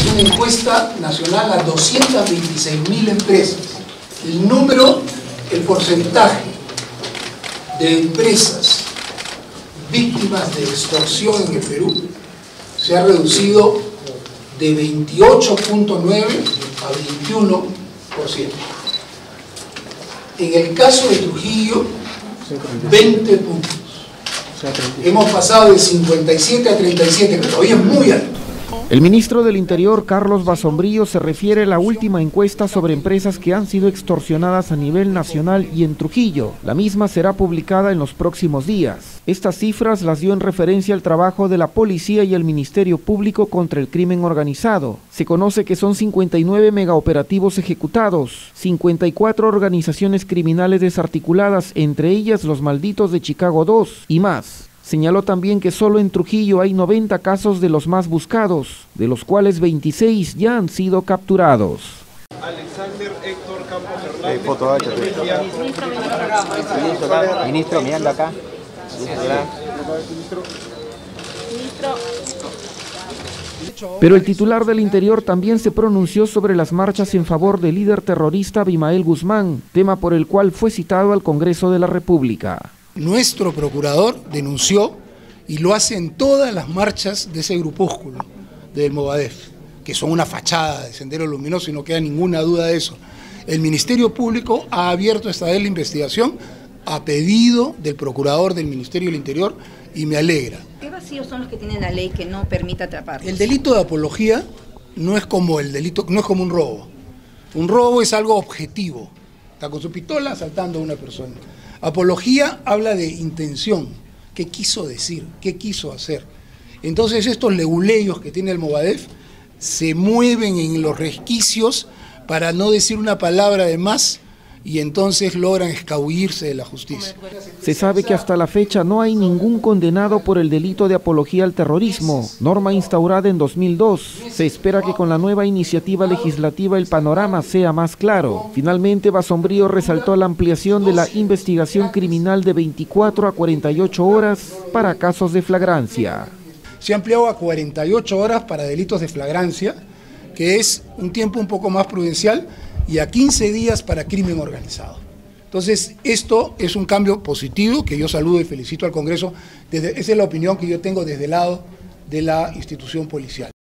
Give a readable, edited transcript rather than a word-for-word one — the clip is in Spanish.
es una encuesta nacional a 226.000 empresas. El porcentaje de empresas víctimas de extorsión en el Perú se ha reducido de 28.9 a 21%. En el caso de Trujillo, 20 puntos. Hemos pasado de 57 a 37, que todavía es muy alto. El ministro del Interior, Carlos Basombrío, se refiere a la última encuesta sobre empresas que han sido extorsionadas a nivel nacional y en Trujillo. La misma será publicada en los próximos días. Estas cifras las dio en referencia al trabajo de la policía y el Ministerio Público contra el crimen organizado. Se conoce que son 59 megaoperativos ejecutados, 54 organizaciones criminales desarticuladas, entre ellas los malditos de Chicago 2 y más. Señaló también que solo en Trujillo hay 90 casos de los más buscados, de los cuales 26 ya han sido capturados. Alexander Héctor Campos Hernández. Ministro, mirando acá. Pero el titular del Interior también se pronunció sobre las marchas en favor del líder terrorista Abimael Guzmán, tema por el cual fue citado al Congreso de la República. Nuestro procurador denunció, y lo hace en todas las marchas de ese grupúsculo del Movadef, que son una fachada de Sendero Luminoso y no queda ninguna duda de eso. El Ministerio Público ha abierto esta vez la investigación a pedido del procurador del Ministerio del Interior y me alegra. ¿Qué vacíos son los que tiene la ley que no permite atraparlos? El delito de apología no es como un robo. Un robo es algo objetivo. Está con su pistola asaltando a una persona. Apología habla de intención, qué quiso decir, qué quiso hacer. Entonces estos leguleyos que tiene el Movadef se mueven en los resquicios para no decir una palabra de más y entonces logran escabullirse de la justicia. Se sabe que hasta la fecha no hay ningún condenado por el delito de apología al terrorismo, norma instaurada en 2002. Se espera que con la nueva iniciativa legislativa el panorama sea más claro. Finalmente, Basombrío resaltó la ampliación de la investigación criminal de 24 a 48 horas para casos de flagrancia. Se ha ampliado a 48 horas para delitos de flagrancia, que es un tiempo un poco más prudencial, y a 15 días para crimen organizado. Entonces, esto es un cambio positivo que yo saludo y felicito al Congreso. Esa es la opinión que yo tengo desde el lado de la institución policial.